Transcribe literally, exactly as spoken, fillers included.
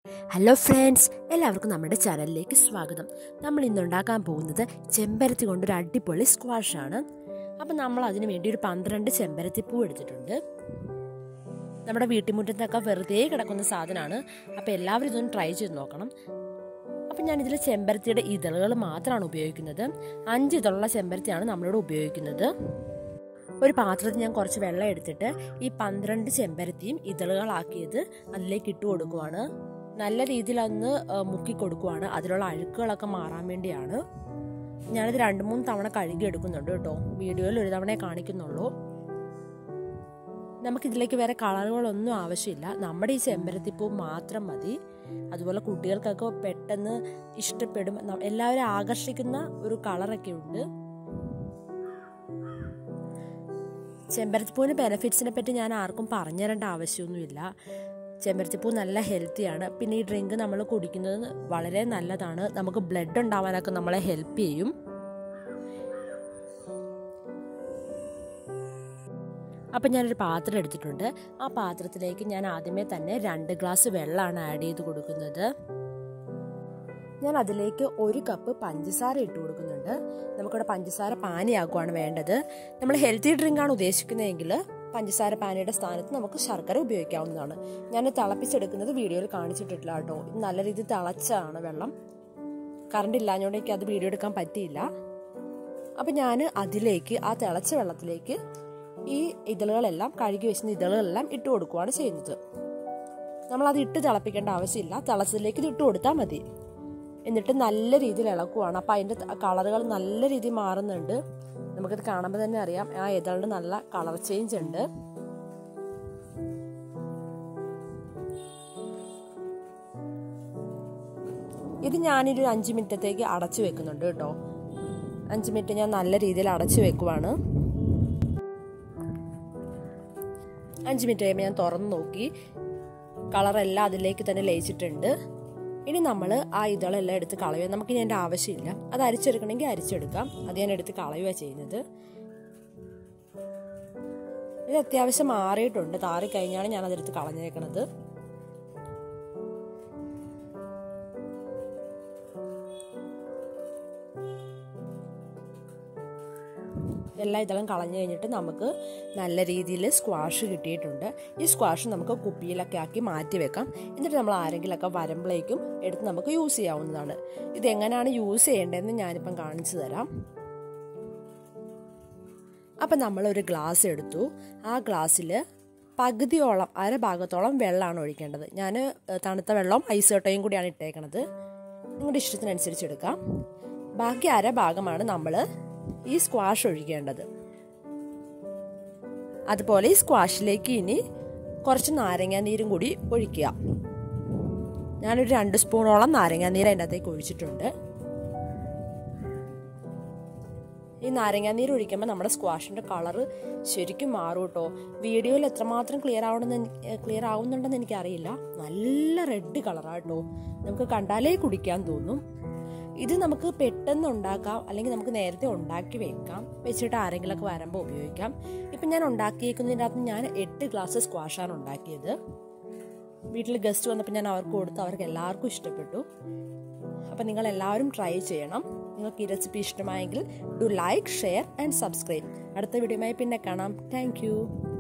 Hello friends, എല്ലാവർക്കും നമ്മുടെ ചാനലിലേക്ക് സ്വാഗതം. നമ്മൾ ഇന്ന് ഉണ്ടാക്കാൻ പോകുന്നത് ചെമ്പരത്തി കൊണ്ടൊരു അടിപൊളി സ്ക്വാഷാണ്. അപ്പം നമ്മൾ അതിന് വേണ്ടി ഒരു പന്ത്രണ്ട് ചെമ്പരത്തി പൂ എടുത്തിട്ടുണ്ട്. നമ്മുടെ വീട്ടുമുറ്റത്തൊക്കെ വെറുതെ കിടക്കുന്ന സാധനമാണ്. അപ്പോൾ എല്ലാവരും ഇതൊന്ന് ട്രൈ ചെയ്ത് നോക്കണം. അപ്പം ഞാനിതിൽ ചെമ്പരത്തിയുടെ ഇതളുകൾ മാത്രമാണ് ഉപയോഗിക്കുന്നത്. അഞ്ച് ഇതളുള്ള ചെമ്പരത്തിയാണ് നമ്മളിവിടെ ഉപയോഗിക്കുന്നത്. ഒരു പാത്രത്തിൽ ഞാൻ കുറച്ച് വെള്ളം എടുത്തിട്ട് ഈ പന്ത്രണ്ട് ചെമ്പരത്തിയും ഇതളുകളാക്കിയത് അതിലേക്ക് ഇട്ട് കൊടുക്കുവാണ്. നല്ല രീതിയിൽ അതൊന്ന് മുക്കി കൊടുക്കുവാണ്. അതിലുള്ള അഴുക്കുകളൊക്കെ മാറാൻ വേണ്ടിയാണ്. ഞാനിത് രണ്ട് മൂന്ന് തവണ കഴുകി എടുക്കുന്നുണ്ട് കേട്ടോ. വീഡിയോയിൽ ഒരു തവണയെ കാണിക്കുന്നുള്ളൂ. നമുക്കിതിലേക്ക് വേറെ കളറുകളൊന്നും ആവശ്യമില്ല. നമ്മുടെ ഈ ചെമ്പരത്തിപ്പൂ മാത്രം മതി. അതുപോലെ കുട്ടികൾക്കൊക്കെ പെട്ടെന്ന് ഇഷ്ടപ്പെടും. എല്ലാവരും ആകർഷിക്കുന്ന ഒരു കളറൊക്കെ ഉണ്ട്. ചെമ്പരത്തിപ്പൂവിൻ്റെ ബെനിഫിറ്റ്സിനെ പറ്റി ഞാൻ ആർക്കും പറഞ്ഞു തരേണ്ട ആവശ്യമൊന്നുമില്ല. ചെമ്പരത്തിപ്പൂ നല്ല ഹെൽത്തിയാണ്. പിന്നെ ഈ ഡ്രിങ്ക് നമ്മൾ കുടിക്കുന്നത് വളരെ നല്ലതാണ്. നമുക്ക് ബ്ലഡ് ഉണ്ടാവാനൊക്കെ നമ്മളെ ഹെൽപ്പ് ചെയ്യും. അപ്പം ഞാനൊരു പാത്രം എടുത്തിട്ടുണ്ട്. ആ പാത്രത്തിലേക്ക് ഞാൻ ആദ്യമേ തന്നെ രണ്ട് ഗ്ലാസ് വെള്ളമാണ് ആഡ് ചെയ്ത് കൊടുക്കുന്നത്. ഞാൻ അതിലേക്ക് ഒരു കപ്പ് പഞ്ചസാര ഇട്ട് കൊടുക്കുന്നുണ്ട്. നമുക്കിവിടെ പഞ്ചസാര പാനിയാക്കുവാണ് വേണ്ടത്. നമ്മൾ ഹെൽത്തി ഡ്രിങ്കാണ് ഉദ്ദേശിക്കുന്നതെങ്കിൽ പഞ്ചസാര പാനിയുടെ സ്ഥാനത്ത് നമുക്ക് ശർക്കര ഉപയോഗിക്കാവുന്നതാണ്. ഞാൻ തിളപ്പിച്ചെടുക്കുന്നത് വീഡിയോയിൽ കാണിച്ചിട്ടില്ല കേട്ടോ. ഇത് നല്ല രീതിയിൽ തിളച്ചാണ് വെള്ളം. കറണ്ട് ഇല്ലാഞ്ഞോണ്ട് എനിക്ക് അത് വീഡിയോ എടുക്കാൻ പറ്റിയില്ല. അപ്പം ഞാൻ അതിലേക്ക് ആ തിളച്ച വെള്ളത്തിലേക്ക് ഈ ഇതളുകളെല്ലാം കഴുകി വെച്ചിരുന്ന ഇതളുകളെല്ലാം ഇട്ട് കൊടുക്കുകയാണ് ചെയ്യുന്നത്. നമ്മളത് ഇട്ട് തിളപ്പിക്കേണ്ട ആവശ്യമില്ല. തിളച്ചതിലേക്ക് ഇത് ഇട്ട് കൊടുത്താൽ മതി. എന്നിട്ട് നല്ല രീതിയിൽ ഇളക്കുവാണ്. അപ്പം അതിൻ്റെ കളറുകൾ നല്ല രീതിയിൽ മാറുന്നുണ്ട്. നമുക്കിത് കാണുമ്പോൾ തന്നെ അറിയാം ആ ഇതളുടെ നല്ല കളർ ചേഞ്ച് ഉണ്ട്. ഇത് ഞാനൊരു അഞ്ച് മിനിറ്റത്തേക്ക് അടച്ചു വെക്കുന്നുണ്ട് കേട്ടോ. അഞ്ച് മിനിറ്റ് ഞാൻ നല്ല രീതിയിൽ അടച്ചു വെക്കുവാണ്. അഞ്ച് മിനിറ്റ് കഴിയുമ്പോൾ ഞാൻ തുറന്ന് നോക്കി. കളറെല്ലാം അതിലേക്ക് തന്നെ ലയിച്ചിട്ടുണ്ട്. ഇനി നമ്മൾ ആ ഇതളെല്ലാം എടുത്ത് കളയുക. നമുക്കിനി അതിൻ്റെ ആവശ്യമില്ല. അത് അരിച്ചെടുക്കണമെങ്കിൽ അരിച്ചെടുക്കാം. അത് ഞാൻ എടുത്ത് കളയുക ചെയ്യുന്നത്. ഇത് അത്യാവശ്യം മാറിയിട്ടുണ്ട്. താറിക്കഴിഞ്ഞാണ് ഞാൻ അതെടുത്ത് കളഞ്ഞേക്കണത്. എല്ലാ ഇതെല്ലാം കളഞ്ഞു കഴിഞ്ഞിട്ട് നമുക്ക് നല്ല രീതിയിൽ സ്ക്വാഷ് കിട്ടിയിട്ടുണ്ട്. ഈ സ്ക്വാഷ് നമുക്ക് കുപ്പിയിലൊക്കെ ആക്കി മാറ്റി വെക്കാം. എന്നിട്ട് നമ്മൾ ആരെങ്കിലുമൊക്കെ വരുമ്പോഴേക്കും എടുത്ത് നമുക്ക് യൂസ് ചെയ്യാവുന്നതാണ്. ഇതെങ്ങനെയാണ് യൂസ് ചെയ്യേണ്ടതെന്ന് ഞാനിപ്പം കാണിച്ചു തരാം. അപ്പം നമ്മളൊരു ഗ്ലാസ് എടുത്തു. ആ ഗ്ലാസ്സിൽ പകുതിയോളം അര ഭാഗത്തോളം വെള്ളമാണ് ഒഴിക്കേണ്ടത്. ഞാൻ തണുത്ത വെള്ളവും ഐസ് കട്ടയും കൂടിയാണ് ഇട്ടേക്കണത്. നിങ്ങളുടെ ഇഷ്ടത്തിനനുസരിച്ച് എടുക്കാം. ബാക്കി അര ഭാഗമാണ് നമ്മൾ ഈ സ്ക്വാഷ് ഒഴിക്കേണ്ടത്. അതുപോലെ ഈ സ്ക്വാഷിലേക്ക് ഇനി കുറച്ച് നാരങ്ങാ നീരും കൂടി ഒഴിക്കുക. ഞാനൊരു രണ്ട് സ്പൂണോളം നാരങ്ങാ നീര് അതിൻ്റെ അകത്തേക്ക് ഒഴിച്ചിട്ടുണ്ട്. ഈ നാരങ്ങാ നീര് ഒഴിക്കുമ്പോൾ നമ്മുടെ സ്ക്വാഷിൻ്റെ കളറ് ശരിക്കും മാറും കേട്ടോ. വീഡിയോയിൽ എത്രമാത്രം ക്ലിയർ ആവണമെന്ന് ക്ലിയർ ആവുന്നുണ്ടെന്ന് എനിക്കറിയില്ല. നല്ല റെഡ് കളറാണ് കേട്ടോ. നമുക്ക് കണ്ടാലേ കുടിക്കാൻ തോന്നും. ഇത് നമുക്ക് പെട്ടെന്ന് ഉണ്ടാക്കാം, അല്ലെങ്കിൽ നമുക്ക് നേരത്തെ ഉണ്ടാക്കി വെക്കാം. വെച്ചിട്ട് ആരെങ്കിലുമൊക്കെ വരുമ്പോൾ ഉപയോഗിക്കാം. ഇപ്പം ഞാൻ ഉണ്ടാക്കിയേക്കുന്നതിൻ്റെ അകത്ത് ഞാൻ എട്ട് ഗ്ലാസ് സ്ക്വാഷാണ് ഉണ്ടാക്കിയത്. വീട്ടിൽ ഗസ്റ്റ് വന്നപ്പോൾ ഞാൻ അവർക്ക് കൊടുത്തു. അവർക്ക് എല്ലാവർക്കും ഇഷ്ടപ്പെട്ടു. അപ്പം നിങ്ങൾ എല്ലാവരും ട്രൈ ചെയ്യണം. നിങ്ങൾക്ക് ഈ റെസിപ്പി ഇഷ്ടമായെങ്കിൽ do like, share and subscribe. അടുത്ത വീഡിയോയുമായി പിന്നെ കാണാം. താങ്ക്